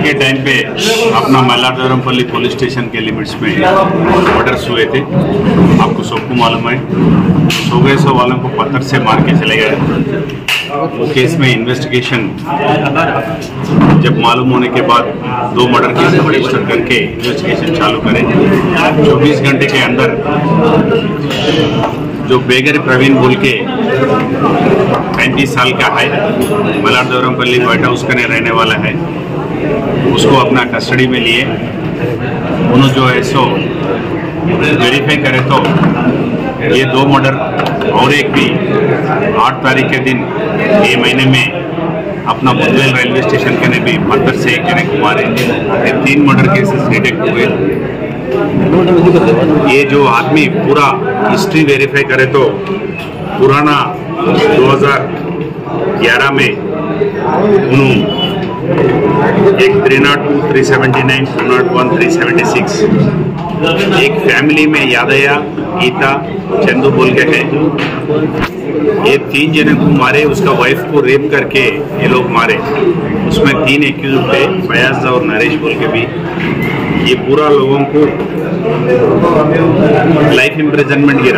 के टाइम पे अपना मल्लारदेवरमपल्ली पुलिस स्टेशन के लिमिट्स में मर्डर्स हुए थे। आपको सबको मालूम है, 100 वालों को पत्थर से मार के चले गए। वो केस में इन्वेस्टिगेशन जब मालूम होने के बाद 2 मर्डर केस रजिस्टर करके इन्वेस्टिगेशन चालू करें। 24 घंटे के अंदर जो बेगर प्रवीण बोल के 35 साल का है, मल्लारदेवरमपल्ली व्हाइट हाउस का रहने वाला है, उसको अपना कस्टडी में लिए। उन्होंने जो है सो वेरीफाई करे तो ये 2 मर्डर और एक भी 8 तारीख के दिन ये महीने में अपना बुंदेल रेलवे स्टेशन के ने भी पत्थर से एक जने को मारे। ये 3 मर्डर केसेस डिटेक्ट हुए। ये जो आदमी पूरा हिस्ट्री वेरीफाई करे तो पुराना 2011 में उन्होंने एक 302, 379, 201, 376 एक फैमिली में यादया, गीता, चंदू बोल के है, ये 3 जने को मारे। उसका वाइफ को रेप करके ये लोग मारे। उसमें 3 एक्यूज थे, फयाज और नरेश बोल के भी। ये पूरा लोगों को लाइफ इम्प्रिजनमेंट गिरा।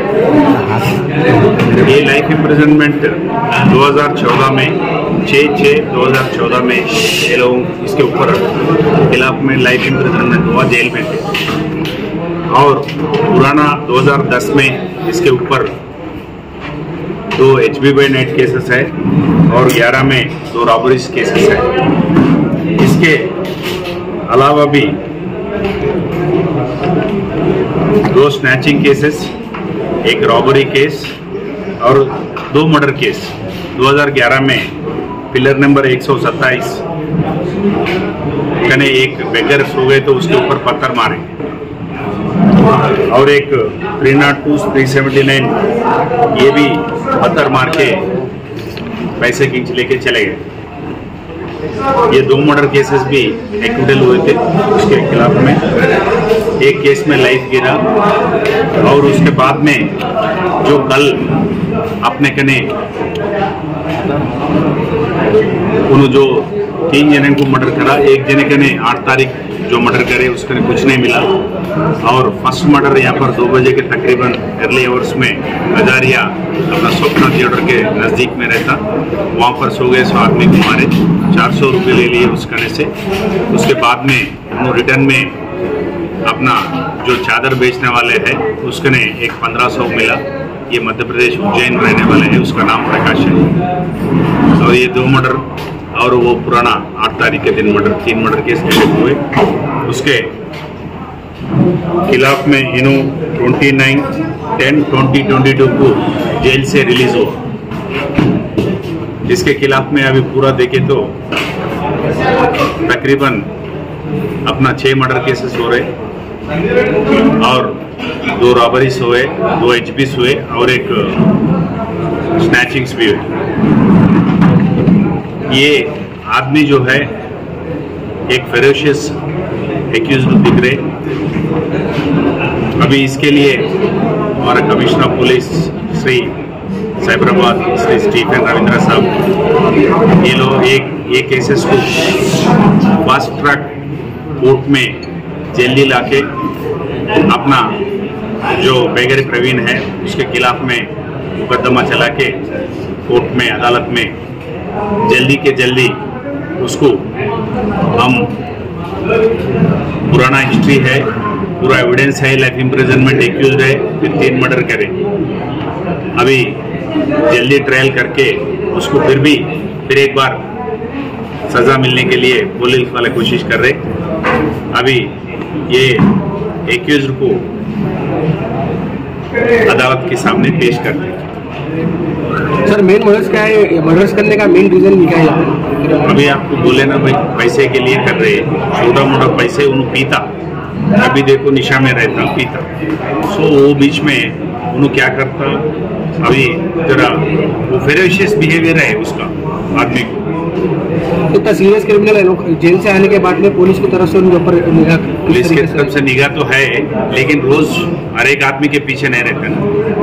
ये लाइफ इम्प्रिजनमेंट 2014 में 6/6/2014 में ये लोग इसके ऊपर खिलाफ में लाइफ इम्प्रिजनमेंट हुआ, जेल में थे। और पुराना 2010 में इसके ऊपर 2 HB/नाइट केसेस है और 11 में 2 रॉबरीज केसेस है। इसके अलावा भी 2 स्नैचिंग केसेस, एक रॉबरी केस और 2 मर्डर केस। 2011 में पिलर नंबर 127 कने एक बेगर सो गए तो उसके ऊपर पत्थर मारे और एक 302, 379 ये भी पत्थर मार के पैसे खींच लेके चले गए। ये 2 मर्डर केसेस भी एक्विटल हुए थे उसके खिलाफ में। एक केस में लाइफ गिरा और उसके बाद में जो कल अपने कने उन्होंने जो 3 जने को मर्डर करा, एक जने कने 8 तारीख जो मर्डर करे उसके कुछ नहीं मिला। और फर्स्ट मर्डर यहाँ पर 2 बजे के तकरीबन अर्ली आवर्स में हजारिया अपना स्वप्ना थिएटर के नज़दीक में रहता, वहाँ पर सो गए। 100 आदमी को मारे, 400 रुपये ले लिए उस कने से। उसके बाद में उन्होंने रिटर्न में अपना जो चादर बेचने वाले हैं उसके ने एक 1500 मिला। ये मध्य प्रदेश उज्जैन रहने वाले हैं, उसका नाम प्रकाश है। और ये 2 मर्डर और वो पुराना 8 तारीख के दिन मर्डर, 3 मर्डर केस हुए। उसके खिलाफ में इन्हों 29/10/2022 को जेल से रिलीज हुआ। इसके खिलाफ में अभी पूरा देखे तो तकरीबन अपना 6 मर्डर केसेस हो रहे और 2 रॉबरीज हुए, 2 HBs हुए और एक स्नैचिंग्स भी हुए। ये आदमी जो है एक फेरोशियस एक्यूज्ड दिख रहे। अभी इसके लिए हमारा कमिश्नर पुलिस श्री साइबराबाद श्री स्टीफन रविंद्र साहब ये लोग ये केसेस को फास्ट ट्रैक कोर्ट में जल्दी लाके अपना जो बेगर प्रवीण है उसके खिलाफ में मुकदमा चला के कोर्ट में अदालत में जल्दी के जल्दी उसको हम पुराना हिस्ट्री है, पूरा एविडेंस है, लाइफ इम्प्रिजनमेंट एक्यूज्ड है, फिर 3 मर्डर करे। अभी जल्दी ट्रायल करके उसको फिर एक बार सजा मिलने के लिए पुलिस वाले कोशिश कर रहे। अभी ये एक्यूज्ड को अदालत के सामने पेश करते हैं। सर मेन मर्डर्स क्या है? मर्डर्स करने का मेन रीजन क्या है? अभी आपको बोले ना भाई, पैसे के लिए कर रहे, छोटा मोटा पैसे उन्होंने पीता। अभी देखो निशा में रहता पीता, सो वो बीच में उन्होंने क्या करता, अभी जरा वो फेरोशियस बिहेवियर है उसका आदमी को। इतना सीरियस क्रिमिनल है, लोग जेल से आने के बाद में पुलिस की तरफ से उनके ऊपर निगाह, पुलिस की तरफ से निगाह तो है, लेकिन रोज हर एक आदमी के पीछे नहीं रहते ना।